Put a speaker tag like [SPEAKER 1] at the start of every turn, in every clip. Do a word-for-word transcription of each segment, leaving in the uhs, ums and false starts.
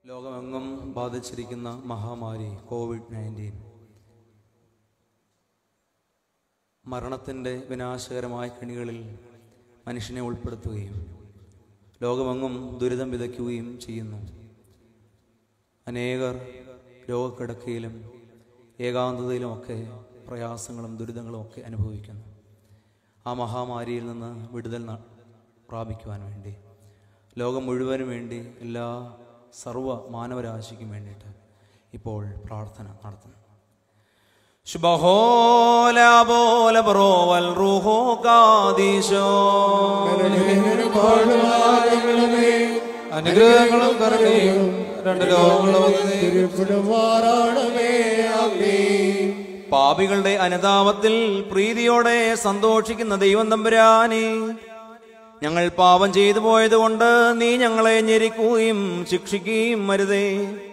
[SPEAKER 1] ലോകമെങ്ങും ബാധിച്ചിരിക്കുന്ന മഹാമാരി Covid nineteen മരണത്തിൻ്റെ വിനാശകരമായ കെണികളിൽ മനുഷ്യനെ ഉൾപ്പെടുത്തുകയും ലോകമെങ്ങും ദുരിതം വിതയ്ക്കുകയും ചെയ്യുന്നു. അനേകർ രോഗക്കിടക്കയിലും ഏകാന്തതയിലുമൊക്കെ പ്രയാസങ്ങളും ദുരിതങ്ങളും ഒക്കെ അനുഭവിക്കുന്നു. ആ മഹാമാരിയിൽ നിന്ന് വിടുതൽ പ്രാപിക്കുവാൻ വേണ്ടി ലോകം മുഴുവനും വേണ്ടി എല്ലാ സർവ മാനവരാശിക്കും വേണ്ടിയിട്ട് ഇപ്പോൾ പ്രാർത്ഥന നടത്തുന്നു.
[SPEAKER 2] അനുഗ്രഹങ്ങളും കരുണയും രണ്ട് ലോകങ്ങളും
[SPEAKER 1] പാപികളുടെ അനുതാപത്തിൽ പ്രീതിയോടെ സന്തോഷിക്കുന്ന ദൈവം തമ്പുരാനെ, ഞങ്ങൾ പാപം ചെയ്തു പോയതുകൊണ്ട് നീ ഞങ്ങളെ ഞെരിക്കുകയും ശിക്ഷിക്കുകയും അരുതേ.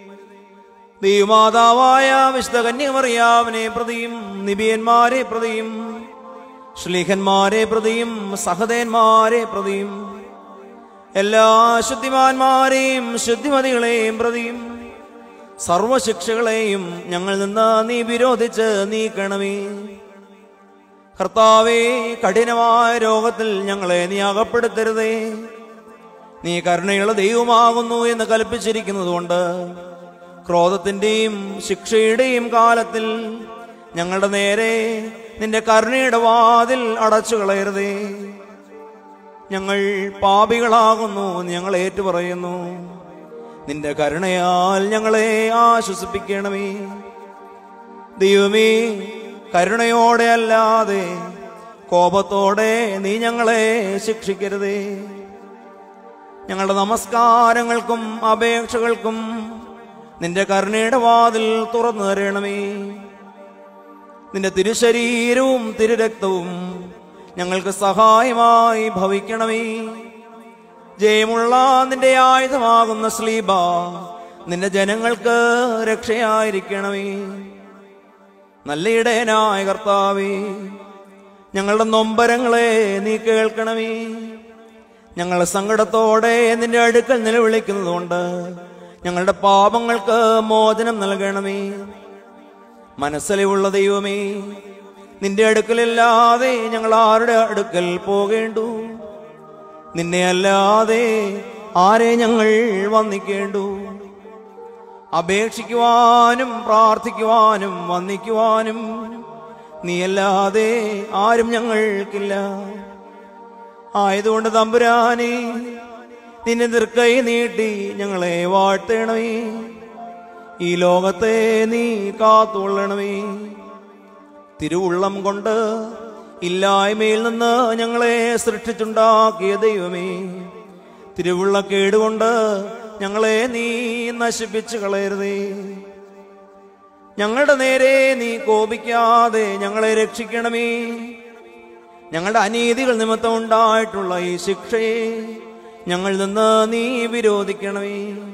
[SPEAKER 1] ദൈവമാതാവായ വിശുദ്ധ കന്യകമറിയാവിനെ പ്രതിയും നിബിയന്മാരെ പ്രതിയും ശ്ലീഹന്മാരെ പ്രതിയും സഹദേന്മാരെ പ്രതിയും എല്ലാ ശുദ്ധിമാന്മാരെയും ശുദ്ധിമതികളെയും പ്രതിയും സർവശിക്ഷകളെയും ഞങ്ങൾ നിന്ന് നീ വിരോധിച്ച് നീക്കണമേ. കർത്താവേ, കഠിനമായ രോഗത്തിൽ ഞങ്ങളെ നീ അകപ്പെടുത്തരുതേ. നീ കരുണയുള്ള ദൈവമാകുന്നു എന്ന് കൽപ്പിച്ചിരിക്കുന്നതുകൊണ്ട് ക്രോധത്തിന്റെയും ശിക്ഷയുടെയും കാലത്തിൽ ഞങ്ങളുടെ നേരെ നിന്റെ കരുണയുടെ വാതിൽ അടച്ചു കളയരുതേ. ഞങ്ങൾ പാപികളാകുന്നു, ഞങ്ങൾ ഏറ്റുപറയുന്നു. നിന്റെ കരുണയാൽ ഞങ്ങളെ ആശ്വസിപ്പിക്കണമേ. ദൈവമേ, കരുണയോടെ അല്ലാതെ കോപത്തോടെ നീ ഞങ്ങളെ ശിക്ഷിക്കരുതേ. ഞങ്ങളുടെ നമസ്കാരങ്ങൾക്കും അപേക്ഷകൾക്കും നിന്റെ കരുണയുടെ വാതിൽ തുറന്നു തരണമേ. നിന്റെ തിരുശരീരവും തിരുരക്തവും ഞങ്ങൾക്ക് സഹായമായി ഭവിക്കണമേ. ജയമുള്ള നിന്റെ ആയുധമാകുന്ന സ്ലീബ നിന്റെ ജനങ്ങൾക്ക് രക്ഷയായിരിക്കണമേ. നല്ല ഇടയനായ കർത്താവേ, ഞങ്ങളുടെ നൊമ്പരങ്ങളെ നീ കേൾക്കണമേ. ഞങ്ങൾ സങ്കടത്തോടെ നിന്റെ അടുക്കൽ നിലവിളിക്കുന്നതുകൊണ്ട് ഞങ്ങളുടെ പാപങ്ങൾക്ക് മോചനം നൽകണമേ. മനസ്സിലുള്ള ദൈവമേ, നിന്റെ അടുക്കലില്ലാതെ ഞങ്ങൾ ആരുടെ അടുക്കൽ പോകേണ്ടു? നിന്നെ അല്ലാതെ ആരെ ഞങ്ങൾ വന്ദിക്കേണ്ടു? അപേക്ഷിക്കുവാനും പ്രാർത്ഥിക്കുവാനും വന്ദിക്കുവാനും നീയല്ലാതെ ആരും ഞങ്ങൾക്കില്ല. ആയതുകൊണ്ട് തമ്പുരാനെ, നിന്നെ തൃക്കൈ നീട്ടി ഞങ്ങളെ വാഴ്ത്തണമേ. ഈ ലോകത്തെ നീ കാത്തുകൊള്ളണമേ. തിരുവുള്ളം കൊണ്ട് ഇല്ലായ്മയിൽ നിന്ന് ഞങ്ങളെ സൃഷ്ടിച്ചുണ്ടാക്കിയ ദൈവമേ, തിരുവുള്ളക്കേടുകൊണ്ട് ഞങ്ങളെ നീ നശിപ്പിച്ചു കളയരുതേ. ഞങ്ങളുടെ നേരെ നീ കോപിക്കാതെ ഞങ്ങളെ രക്ഷിക്കണമേ. ഞങ്ങളുടെ അനീതികൾ നിമിത്തം ഉണ്ടായിട്ടുള്ള ഈ ശിക്ഷയെ ഞങ്ങളിൽ നിന്ന് നീ വിരോധിക്കണമേ.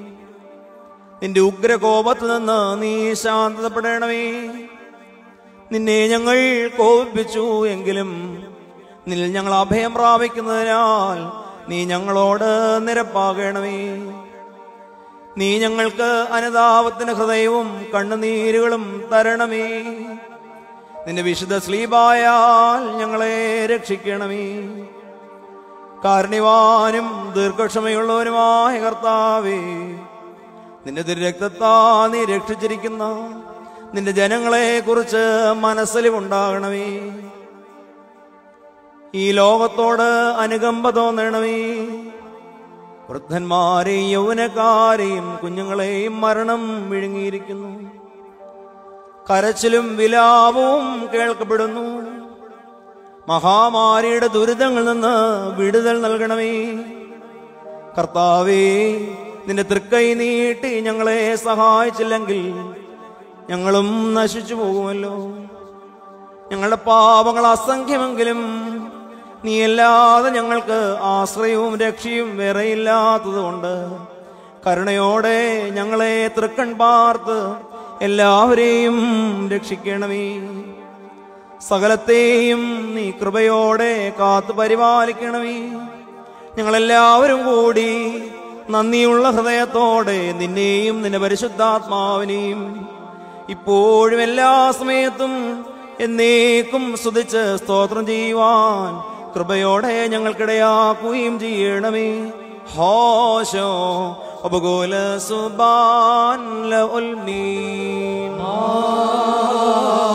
[SPEAKER 1] നിന്റെ ഉഗ്രകോപത്തിൽ നിന്ന് നീ ശാന്തപ്പെടണമേ. നിന്നെ ഞങ്ങൾ കോപിപ്പിച്ചു എങ്കിലും നിന്നിൽ ഞങ്ങൾ അഭയം പ്രാപിക്കുന്നതിനാൽ നീ ഞങ്ങളോട് നിരപ്പാകണമേ. നീ ഞങ്ങൾക്ക് അനുതാപത്തിന് ഹൃദയവും കണ്ണുനീരുകളും തരണമേ. നിന്റെ വിശുദ്ധ സ്ലീബായാൽ ഞങ്ങളെ രക്ഷിക്കണമേ. കാരുണ്യവാനും ദീർഘക്ഷമയുള്ളവനുമായ കർത്താവേ, നിന്റെ തിരുരക്തത്താ നീ രക്ഷിച്ചിരിക്കുന്ന നിന്റെ ജനങ്ങളെ കുറിച്ച് മനസ്സലിവുണ്ടാകണമേ. ഈ ലോകത്തോട് അനുകമ്പ തോന്നണമേ. വൃദ്ധന്മാരെയും യൗവനക്കാരെയും കുഞ്ഞുങ്ങളെയും മരണം വിഴുങ്ങിയിരിക്കുന്നു. കരച്ചിലും വിലാപവും കേൾക്കപ്പെടുന്നു. മഹാമാരിയുടെ ദുരിതങ്ങളിൽ നിന്ന് വിടുതൽ നൽകണമേ. കർത്താവേ, നിന്റെ തൃക്കൈ നീട്ടി ഞങ്ങളെ സഹായിച്ചില്ലെങ്കിൽ ഞങ്ങളും നശിച്ചു പോകുമല്ലോ. ഞങ്ങളുടെ പാപങ്ങൾ അസംഖ്യമെങ്കിലും നീയല്ലാതെ ഞങ്ങൾക്ക് ആശ്രയവും രക്ഷയും വേറെയില്ലാത്തത് കൊണ്ട് കരുണയോടെ ഞങ്ങളെ തൃക്കൺ പാർത്ത് എല്ലാവരെയും രക്ഷിക്കണമേ. സകലത്തെയും നീ കൃപയോടെ കാത്തു പരിപാലിക്കണമേ. ഞങ്ങളെല്ലാവരും കൂടി നന്ദിയുള്ള ഹൃദയത്തോടെ നിന്നെയും നിന്റെ പരിശുദ്ധാത്മാവിനെയും ഇപ്പോഴും എല്ലാ സമയത്തും എന്നേക്കും സ്തുതിച്ച് സ്തോത്രം ചെയ്യുവാൻ കൃപയോടെ ഞങ്ങൾക്കിടയാക്കുകയും ചെയ്യണമേ. ഹോശോ അബഗോല സുബാൻ ലഉൽമീൻ.